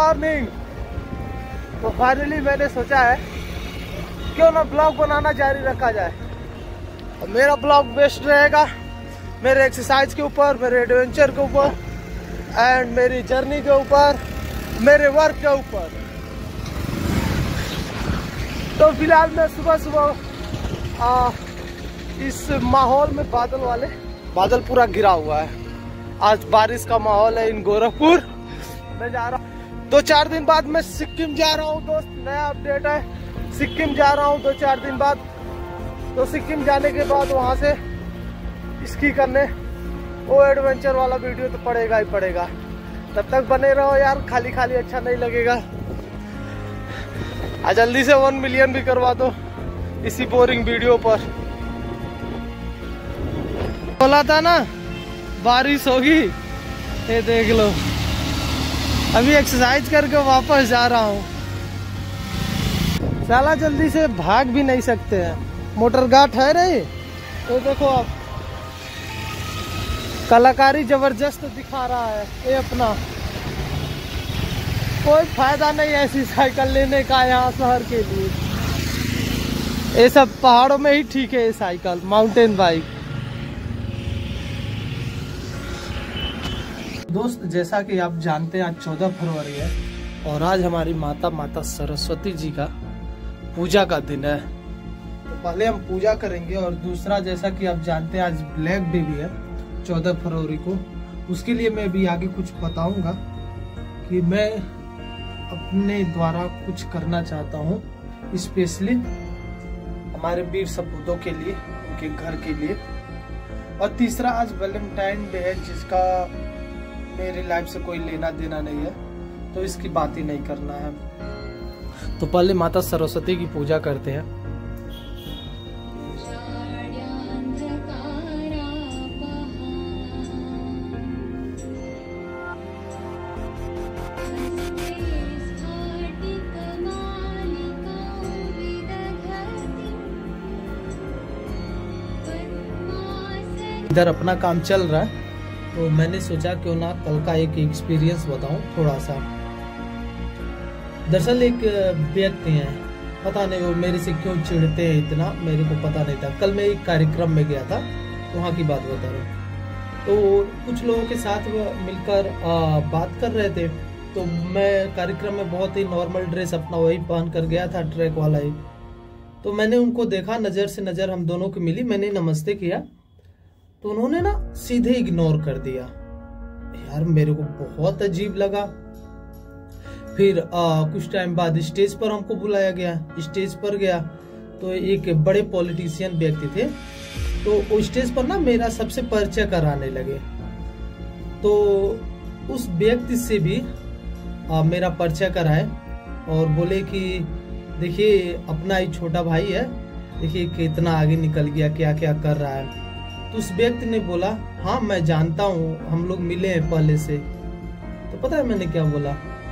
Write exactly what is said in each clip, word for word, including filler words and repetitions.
Morning. तो finally मैंने सोचा है क्यों ना ब्लॉग बनाना जारी रखा जाए। और मेरा ब्लॉग बेस्ट रहेगा मेरे एक्सरसाइज के ऊपर, मेरे एडवेंचर के ऊपर एंड मेरी जर्नी के ऊपर, मेरे वर्क के ऊपर। तो फिलहाल मैं सुबह सुबह आ, इस माहौल में बादल वाले बादल पूरा गिरा हुआ है। आज बारिश का माहौल है इन गोरखपुर। मैं जा रहा हूँ दो चार दिन बाद, मैं सिक्किम जा रहा हूँ दोस्त। नया अपडेट है, सिक्किम जा रहा हूँ दो चार दिन बाद। तो सिक्किम जाने के बाद वहाँ से स्की करने, वो एडवेंचर वाला वीडियो तो पड़ेगा ही पड़ेगा। तब तक बने रहो यार, खाली खाली अच्छा नहीं लगेगा। आज जल्दी से वन मिलियन भी करवा दो इसी बोरिंग वीडियो पर। बोला था ना बारिश होगी, ये देख लो। अभी एक्सरसाइज करके वापस जा रहा हूँ। साला जल्दी से भाग भी नहीं सकते हैं, मोटर घाट है रही। तो देखो आप, कलाकारी जबरदस्त दिखा रहा है ये अपना। कोई फायदा नहीं ऐसी साइकिल लेने का यहाँ शहर के लिए। ये सब पहाड़ों में ही ठीक है ये साइकिल, माउंटेन बाइक। दोस्त जैसा कि आप जानते हैं आज चौदह फरवरी है और आज हमारी माता माता सरस्वती जी का पूजा का दिन है। तो पहले हम पूजा करेंगे और दूसरा जैसा कि आप जानते हैं आज ब्लैक डे भी है चौदह फरवरी को। उसके लिए मैं भी आगे कुछ बताऊंगा कि मैं अपने द्वारा कुछ करना चाहता हूँ स्पेशली हमारे वीर सपूतों के लिए, उनके घर के लिए। और तीसरा आज वैलेंटाइन डे है जिसका मेरी लाइफ से कोई लेना देना नहीं है, तो इसकी बात ही नहीं करना है। तो पहले माता सरस्वती की पूजा करते हैं। इधर अपना काम चल रहा है, तो मैंने सोचा क्यों ना कल का एक एक्सपीरियंस बताऊं थोड़ा सा। दरअसल एक व्यक्ति हैं, पता नहीं वो मेरे से क्यों चिढ़ते हैं इतना, मेरे को पता नहीं था। कल मैं एक कार्यक्रम में गया था, वहाँ की बात बता रहा हूँ। तो कुछ लोगों के साथ मिलकर आ, बात कर रहे थे। तो मैं कार्यक्रम में बहुत ही नॉर्मल ड्रेस अपना वही पहन कर गया था, ट्रैक वाला ही। तो मैंने उनको देखा, नज़र से नज़र हम दोनों की मिली, मैंने नमस्ते किया तो उन्होंने ना सीधे इग्नोर कर दिया। यार मेरे को बहुत अजीब लगा। फिर आ, कुछ टाइम बाद स्टेज पर हमको बुलाया गया। स्टेज पर गया तो एक बड़े पॉलिटिशियन व्यक्ति थे, तो वो स्टेज पर ना मेरा सबसे परिचय कराने लगे। तो उस व्यक्ति से भी आ, मेरा परिचय कराए और बोले कि देखिए अपना ही छोटा भाई है, देखिए कितना आगे निकल गया, क्या क्या कर रहा है। तो उस व्यक्ति ने बोला हाँ मैं जानता हूँ, हम लोग मिले हैं पहले से। तो पता है मैंने क्या बोला?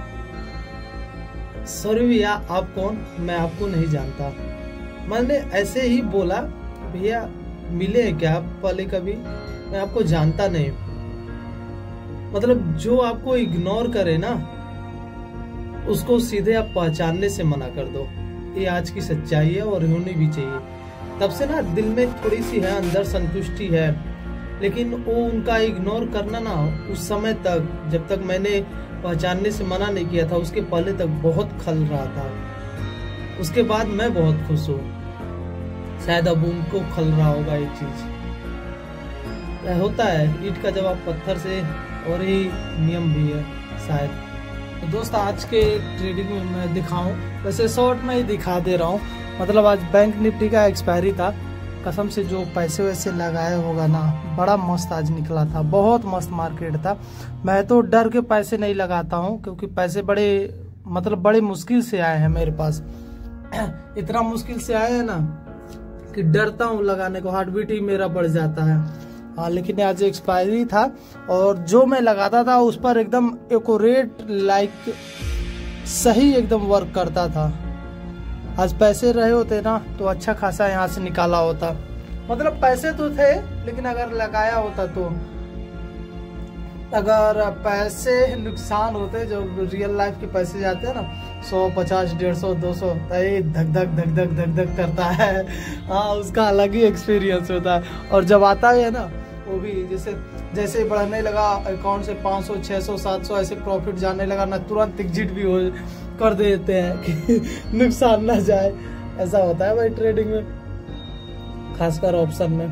सॉरी भैया आप कौन, मैं आपको नहीं जानता। मैंने ऐसे ही बोला भैया मिले हैं क्या पहले कभी, मैं आपको जानता नहीं। मतलब जो आपको इग्नोर करे ना उसको सीधे आप पहचानने से मना कर दो। ये आज की सच्चाई है और होनी भी चाहिए। तब से ना दिल में थोड़ी सी है, अंदर संतुष्टि है, लेकिन वो उनका इग्नोर करना ना उस समय तक, जब तक मैंने पहचानने से मना नहीं किया था, उसके पहले तक बहुत खल रहा था। उसके बाद मैं बहुत खुश हूँ। शायद अब उनको खल रहा होगा ये चीज। होता है ईंट का जवाब पत्थर से, और ही नियम भी है शायद। तो दोस्त आज के ट्रेडिंग में मैं दिखाऊं, वैसे शॉर्ट में ही दिखा दे रहा हूँ। मतलब आज बैंक निफ्टी का एक्सपायरी था, कसम से जो पैसे वैसे लगाए होगा ना, बड़ा मस्त आज निकला था, बहुत मस्त मार्केट था। मैं तो डर के पैसे नहीं लगाता हूँ क्योंकि पैसे बड़े मतलब बड़े मुश्किल से आए हैं मेरे पास। इतना मुश्किल से आए हैं ना कि डरता हूँ लगाने को, हार्ट बीट ही मेरा बढ़ जाता है। हाँ लेकिन आज एक्सपायरी था और जो मैं लगाता था उस पर एकदम एक्यूरेट लाइक सही एकदम वर्क करता था। आज पैसे रहे होते ना तो अच्छा खासा यहाँ से निकाला होता। मतलब पैसे तो थे लेकिन अगर लगाया होता तो अगर पैसे नुकसान होते, जो रियल लाइफ के पैसे जाते हैं ना, सौ पचास डेढ़ सौ दो सौ, धक धक धक धक धक धक करता है। हाँ, उसका अलग ही एक्सपीरियंस होता है। और जब आता है ना, वो भी जैसे जैसे बढ़ने लगा अकाउंट से पाँच सौ छह सौ सात सौ ऐसे प्रॉफिट जाने लगा ना, तुरंत एग्जिट भी हो कर देते हैं कि नुकसान ना जाए। ऐसा होता है भाई ट्रेडिंग में, खासकर ऑप्शन में।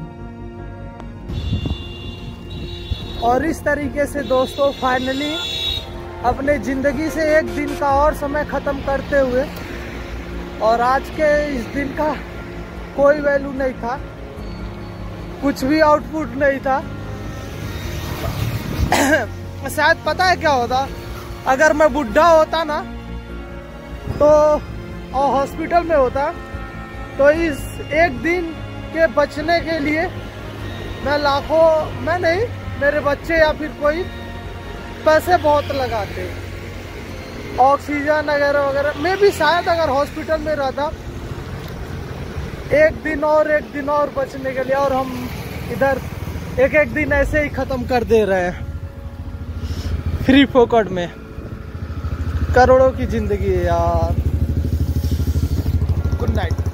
और इस तरीके से दोस्तों फाइनली अपने ज़िंदगी से एक दिन का और समय ख़त्म करते हुए, और आज के इस दिन का कोई वैल्यू नहीं था, कुछ भी आउटपुट नहीं था। शायद पता है क्या होता, अगर मैं बुढ़ा होता ना तो और हॉस्पिटल में होता, तो इस एक दिन के बचने के लिए मैं लाखों, मैं नहीं, मेरे बच्चे या फिर कोई पैसे बहुत लगाते, ऑक्सीजन वगैरह वगैरह। मैं भी शायद अगर हॉस्पिटल में रहता एक दिन और एक दिन और बचने के लिए, और हम इधर एक एक दिन ऐसे ही ख़त्म कर दे रहे हैं फ्री फोकट में। करोड़ों की जिंदगी है यार। Good night.